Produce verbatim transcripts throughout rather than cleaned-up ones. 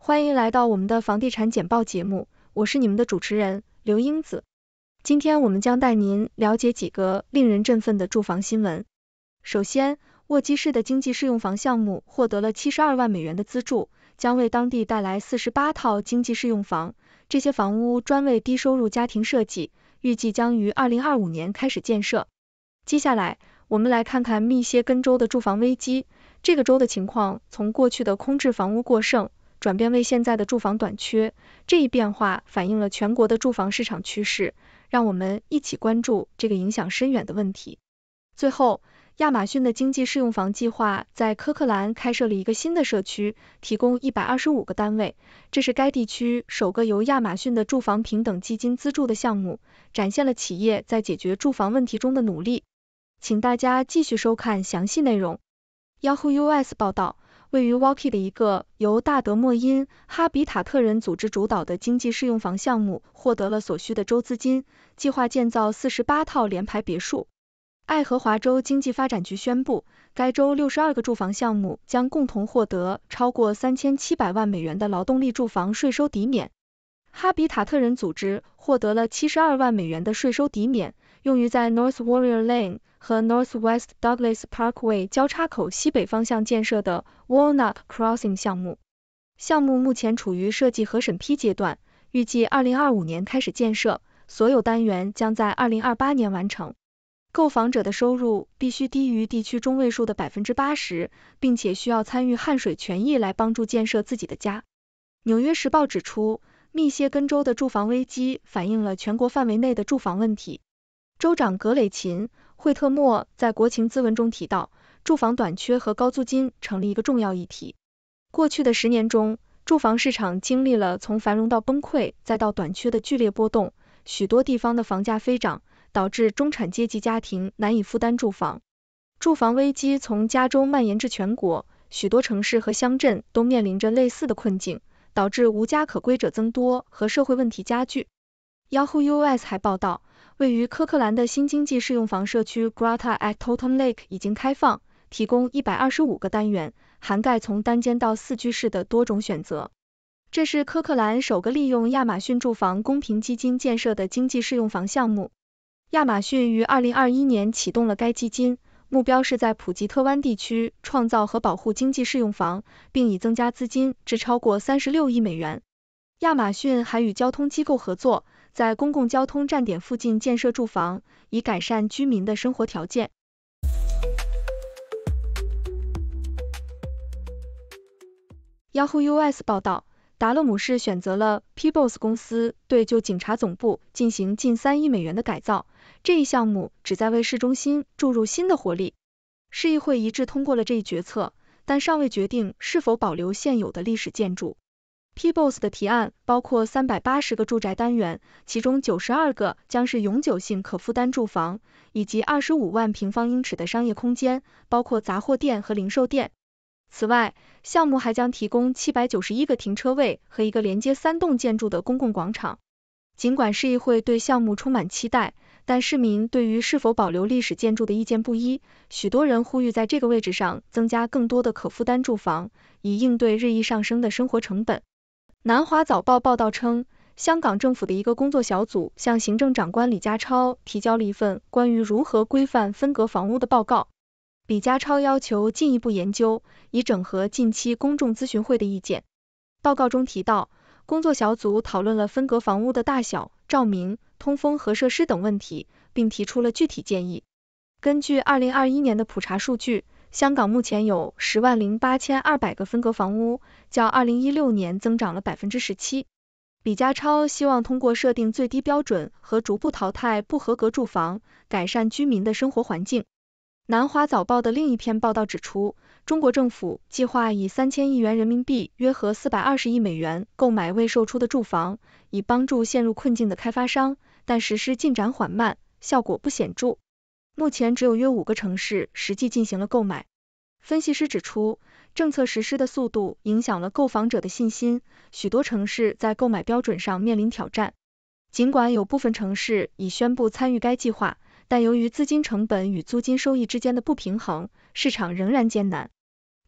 欢迎来到我们的房地产简报节目，我是你们的主持人刘英子。今天我们将带您了解几个令人振奋的住房新闻。首先，沃基市的经济适用房项目获得了七十二万美元的资助，将为当地带来四十八套经济适用房。这些房屋专为低收入家庭设计，预计将于二零二五年开始建设。接下来，我们来看看密歇根州的住房危机。这个州的情况从过去的空置房屋过剩，转变为现在的住房短缺，这一变化反映了全国的住房市场趋势，让我们一起关注这个影响深远的问题。最后，亚马逊的经济适用房计划在科克兰开设了一个新的社区，提供一百二十五个单位，这是该地区首个由亚马逊的住房平等基金资助的项目，展现了企业在解决住房问题中的努力。请大家继续收看详细内容。Yahoo U S 报道，位于 Waukee 的一个由大德莫因哈比塔特人组织主导的经济适用房项目获得了所需的州资金，计划建造四十八套联排别墅。爱荷华州经济发展局宣布，该州六十二个住房项目将共同获得超过三千七百万美元的劳动力住房税收抵免。哈比塔特人组织获得了七十二万美元的税收抵免，用于在 North Warrior Lane 和 Northwest Douglas Parkway 交叉口西北方向建设的 Walnut Crossing 项目。项目目前处于设计和审批阶段，预计二零二五年开始建设，所有单元将在二零二八年完成。购房者的收入必须低于地区中位数的 百分之八十， 并且需要参与汗水权益来帮助建设自己的家。纽约时报指出，密歇根州的住房危机反映了全国范围内的住房问题。州长格雷琴·惠特莫在国情咨文中提到，住房短缺和高租金成了一个重要议题。过去的十年中，住房市场经历了从繁荣到崩溃再到短缺的剧烈波动，许多地方的房价飞涨，导致中产阶级家庭难以负担住房。住房危机从加州蔓延至全国，许多城市和乡镇都面临着类似的困境，导致无家可归者增多和社会问题加剧。Yahoo U S 还报道，位于科克兰的新经济适用房社区 Grata at Totem Lake 已经开放，提供一百二十五个单元，涵盖从单间到四居室的多种选择。这是科克兰首个利用亚马逊住房公平基金建设的经济适用房项目。亚马逊于二零二一年启动了该基金，目标是在普吉特湾地区创造和保护经济适用房，并已增加资金至超过三十六亿美元。亚马逊还与交通机构合作，在公共交通站点附近建设住房，以改善居民的生活条件。Yahoo U S 报道，达勒姆市选择了 Peoples 公司对旧警察总部进行近三亿美元的改造，这一项目旨在为市中心注入新的活力。市议会一致通过了这一决策，但尚未决定是否保留现有的历史建筑。Peoples 的提案包括三百八十个住宅单元，其中九十二个将是永久性可负担住房，以及二十五万平方英尺的商业空间，包括杂货店和零售店。此外，项目还将提供七百九十一个停车位和一个连接三栋建筑的公共广场。尽管市议会对项目充满期待，但市民对于是否保留历史建筑的意见不一，许多人呼吁在这个位置上增加更多的可负担住房，以应对日益上升的生活成本。南华早报报道称，香港政府的一个工作小组向行政长官李家超提交了一份关于如何规范分隔房屋的报告。李家超要求进一步研究，以整合近期公众咨询会的意见。报告中提到，工作小组讨论了分隔房屋的大小、照明、通风和设施等问题，并提出了具体建议。根据二零二一年的普查数据，香港目前有十万零八千二百个分隔房屋，较二零一六年增长了 百分之十七。李家超希望通过设定最低标准和逐步淘汰不合格住房，改善居民的生活环境。南华早报的另一篇报道指出，中国政府计划以三千亿元人民币约合四百二十亿美元购买未售出的住房，以帮助陷入困境的开发商，但实施进展缓慢，效果不显著。目前只有约五个城市实际进行了购买。分析师指出，政策实施的速度影响了购房者的信心，许多城市在购买标准上面临挑战。尽管有部分城市已宣布参与该计划，但由于资金成本与租金收益之间的不平衡，市场仍然艰难。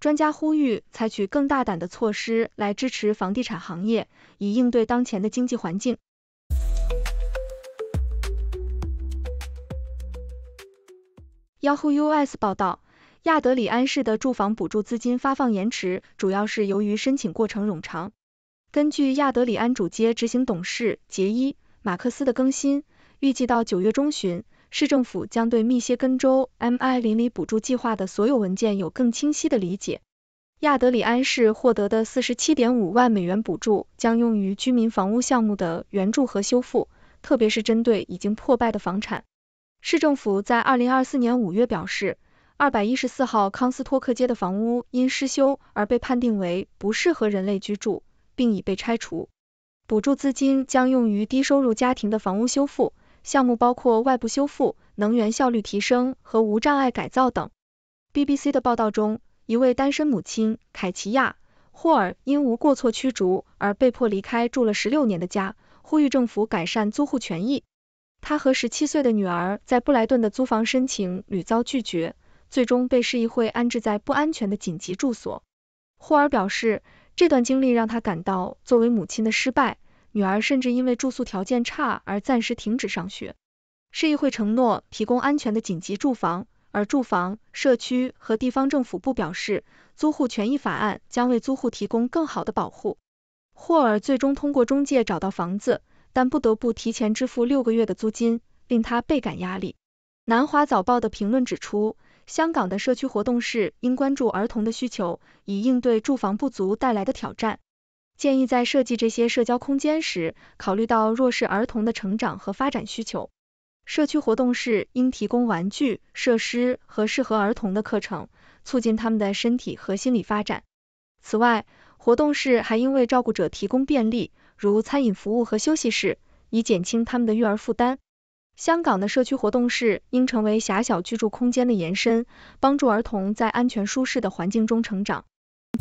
专家呼吁采取更大胆的措施来支持房地产行业，以应对当前的经济环境。Yahoo U S 报道，亚德里安市的住房补助资金发放延迟，主要是由于申请过程冗长。根据亚德里安主街执行董事杰伊·马克思的更新，预计到九月中旬，市政府将对密歇根州 M I 邻里补助计划的所有文件有更清晰的理解。亚德里安市获得的 四十七点五万美元补助将用于居民房屋项目的援助和修复，特别是针对已经破败的房产。市政府在二零二四年五月表示，二百一十四号康斯托克街的房屋因失修而被判定为不适合人类居住，并已被拆除。补助资金将用于低收入家庭的房屋修复，项目包括外部修复、能源效率提升和无障碍改造等。B B C 的报道中，一位单身母亲凯奇亚·霍尔因无过错驱逐而被迫离开住了十六年的家，呼吁政府改善租户权益。他和十七岁的女儿在布莱顿的租房申请屡遭拒绝，最终被市议会安置在不安全的紧急住所。霍尔表示，这段经历让他感到作为母亲的失败，女儿甚至因为住宿条件差而暂时停止上学。市议会承诺提供安全的紧急住房，而住房、社区和地方政府部表示，租户权益法案将为租户提供更好的保护。霍尔最终通过中介找到房子，但不得不提前支付六个月的租金，令他倍感压力。南华早报的评论指出，香港的社区活动室应关注儿童的需求，以应对住房不足带来的挑战。建议在设计这些社交空间时，考虑到弱势儿童的成长和发展需求。社区活动室应提供玩具、设施和适合儿童的课程，促进他们的身体和心理发展。此外，活动室还应为照顾者提供便利，如餐饮服务和休息室，以减轻他们的育儿负担。香港的社区活动室应成为狭小居住空间的延伸，帮助儿童在安全舒适的环境中成长。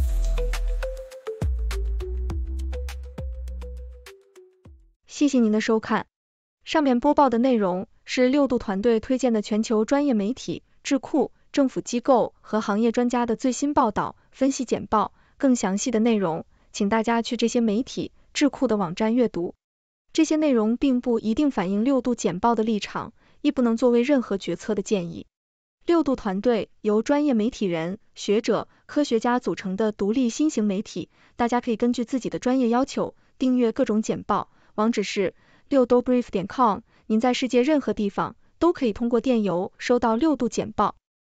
谢谢您的收看。上面播报的内容是六度团队推荐的全球专业媒体、智库、政府机构和行业专家的最新报道、分析简报。更详细的内容，请大家去这些媒体、智库的网站阅读。这些内容并不一定反映六度简报的立场，亦不能作为任何决策的建议。六度团队由专业媒体人、学者、科学家组成的独立新型媒体，大家可以根据自己的专业要求订阅各种简报。网址是 六度 brief 点 com， 您在世界任何地方都可以通过电邮收到六度简报。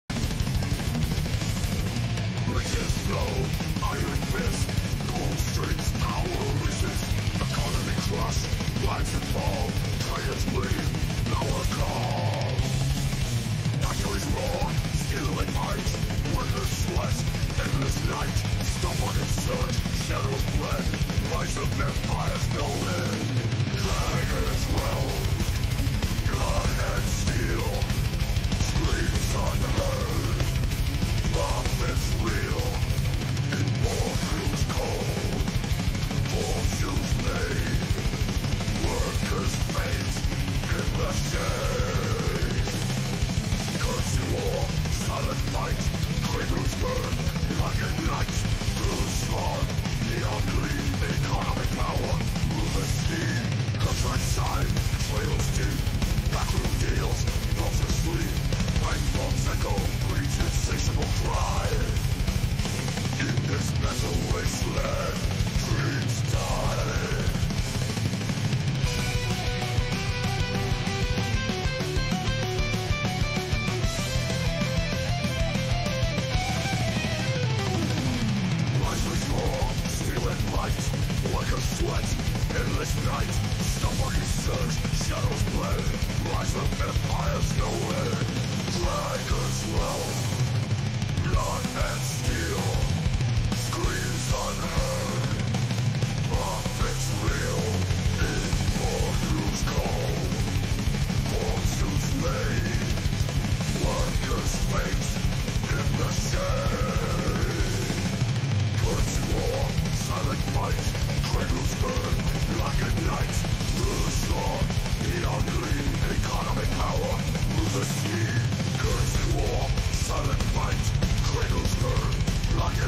Rise and fall, traitors bleed, our cause. Achilles roar, skill and fight, workers sweat, endless night, stubborn and search, shadows bled, rise of empires no end. Dragons realm, blood and steel, screams unheard, prophets real, in war who's cold, fortunes made. Workers' fate in the shade. Curse you all, silent fight, cradles burn, like a night. Through storm, neon gleam, economic power, move the steam. Contract shine, trails deep, backroom deals, vultures sleep. Fine bombs echo, breach insatiable cry. In this metal wasteland, dreams die. Sweat, endless night, stubborn search, shadows bled, rise of empires no end. Dragons realm, blood and steel, screams unheard, prophets real, in war who's cold, fortunes made, workers' fate in the shade. Curse war, silent fight, cradles burn, black at night, through the storm, neon gleam, economic power, move the sea. Curse war, silent fight, cradles burn, black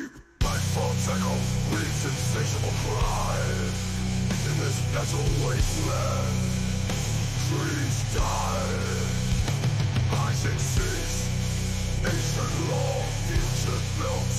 deep, nightfall cycle breeds insatiable crime. In this natural wasteland, trees die, Isaac cease, ancient law, ancient milk.